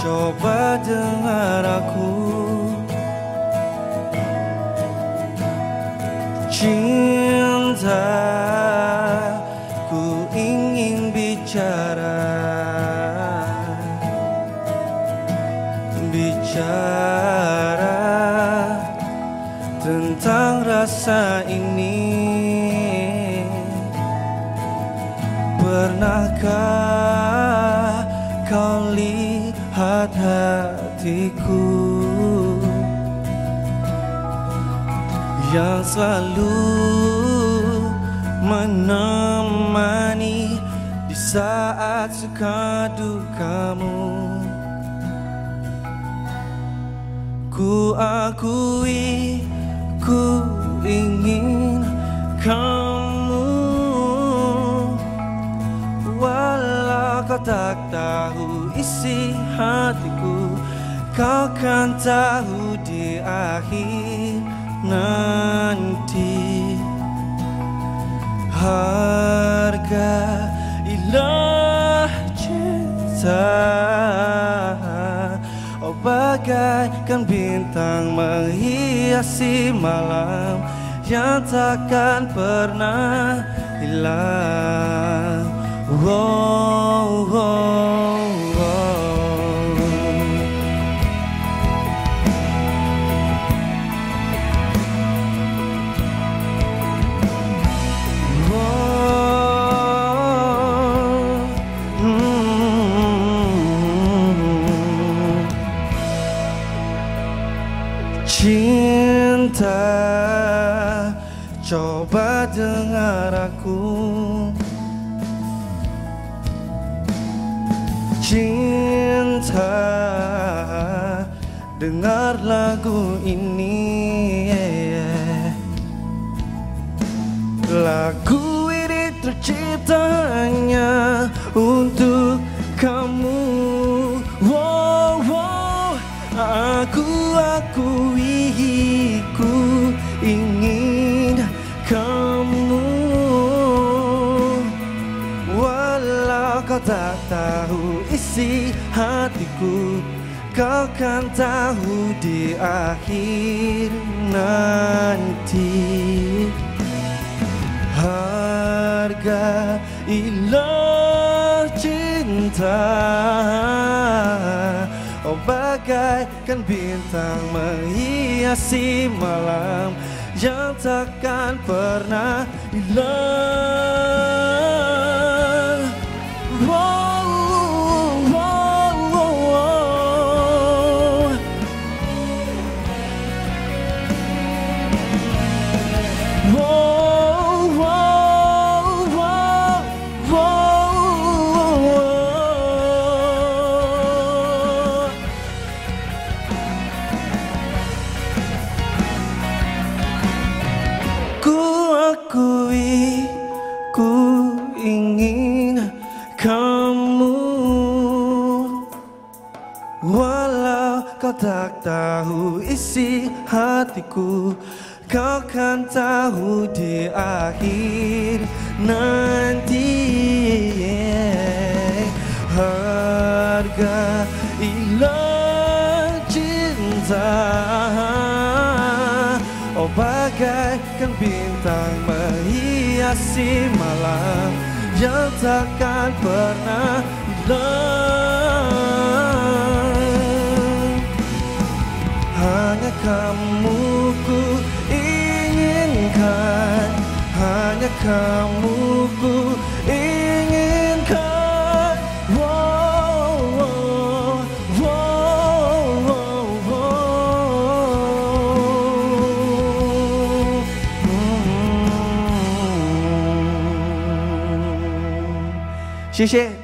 Coba dengar aku, cinta, ku ingin bicara tentang rasa ini. Pernahkah kau lihat hatiku yang selalu menemani di saat suka dukamu? Ku akui, ku ingin kamu, walau kau tak tahu isi hatiku, kau kan tahu di akhir nanti. Hargailah cinta, oh bagaikan bintang menghiasi malam yang takkan pernah hilang. Oh, oh, oh. Cinta, coba dengar aku. Cinta, dengar lagu ini. Lagu ini tercipta hanya untuk kamu. Wow, wow. Aku akui, ku ingin kamu, walau kau tak tahu isi hatiku, kau kan tahu di akhir nanti. Hargailah cinta, oh bagaikan bintang menghiasi malam yang takkan pernah hilang. Wow, wow, wow, wow. Wow, wow, wow, wow. Ku akui, ku ingin kamu, walau kau tak tahu isi hatiku, kau kan tahu di akhir nanti. Hargailah cinta, oh bagaikan bintang menghiasi malam yang takkan pernah hilang. Hanya kamu ku inginkan, hanya kamu ku inginkan. Wow, wow, wow, wow, wow. 谢谢。